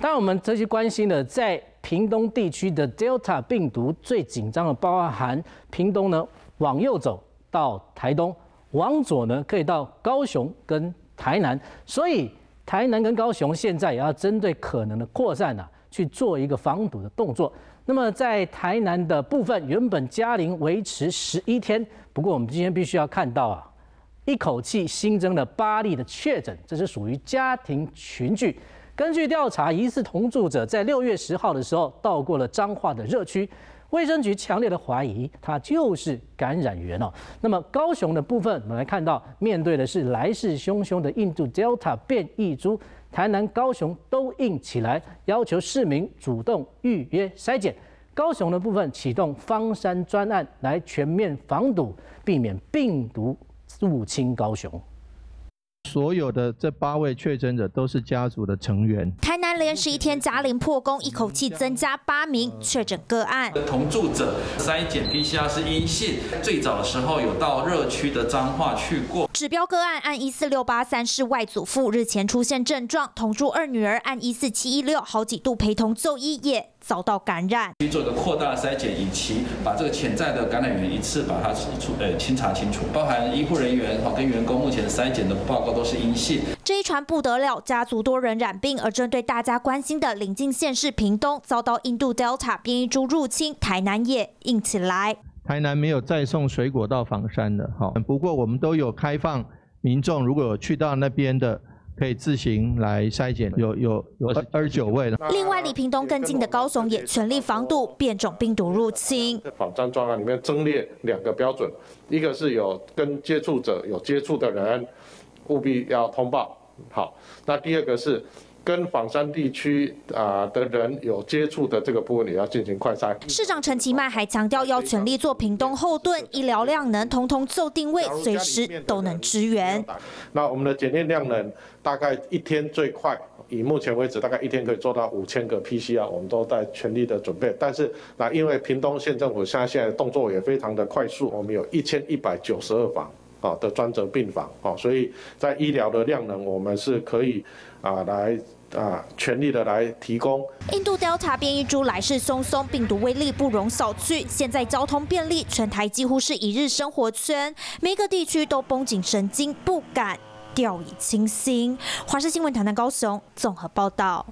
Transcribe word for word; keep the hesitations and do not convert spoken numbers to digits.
当然，我们这些关心的，在屏东地区的 Delta 病毒最紧张的，包含屏东呢往右走到台东，往左呢可以到高雄跟台南，所以台南跟高雄现在也要针对可能的扩散啊，去做一个防堵的动作。那么在台南的部分，原本嘉陵维持十一天，不过我们今天必须要看到啊，一口气新增了八例的确诊，这是属于家庭群聚。根据调查，疑似同住者在六月十号的时候到过了彰化的热区，卫生局强烈的怀疑他就是感染源哦。那么高雄的部分，我们来看到，面对的是来势汹汹的印度 Delta 变异株，台南、高雄都硬起来，要求市民主动预约筛检。高雄的部分启动方山专案，来全面防堵，避免病毒入侵高雄。 所有的这八位确诊者都是家族的成员。 台南连十一天嘉陵破功，一口气增加八名确诊个案。 同住者筛检 P C R 是阴性，最早的时候有到热区的彰化去过。 指标个案按一四六八三是外祖父，日前出现症状，同住二女儿按一四七一六好几度陪同就医也遭到感染。 去做一个扩大的筛检，以期把这个潜在的感染源一次把它呃清查清楚，包含医护人员哈跟员工目前筛检的报告都是阴性。 这一传不得了，家族多人染病，而针对大家关心的邻近县市屏东遭到印度 Delta 变异株入侵，台南也硬起来。 台南没有再送水果到枋山的，好，不过我们都有开放民众如果有去到那边的，可以自行来筛检，有有有二十九位了。 另外，离屏东更近的高雄也全力防堵变种病毒入侵。 访山专案里面增列两个标准，一个是有跟接触者有接触的人，务必要通报。好，那第二个是跟枋山地区啊的人有接触的这个部分，也要进行快筛。 市长陈其迈还强调，要全力做屏东后盾，医疗量能通通就定位，随时都能支援。 那我们的检验量能大概一天最快，以目前为止大概一天可以做到五千个 P C R， 我们都在全力的准备。但是那因为屏东县政府现在现在动作也非常的快速，我们有一千一百九十二房。啊的专责病房，哦，所以在医疗的量能，我们是可以啊来啊全力的来提供。 印度 Delta 变异株来势汹汹，病毒威力不容小觑。现在交通便利，全台几乎是一日生活圈，每个地区都绷紧神经，不敢掉以轻心。华视新闻台南高雄综合报道。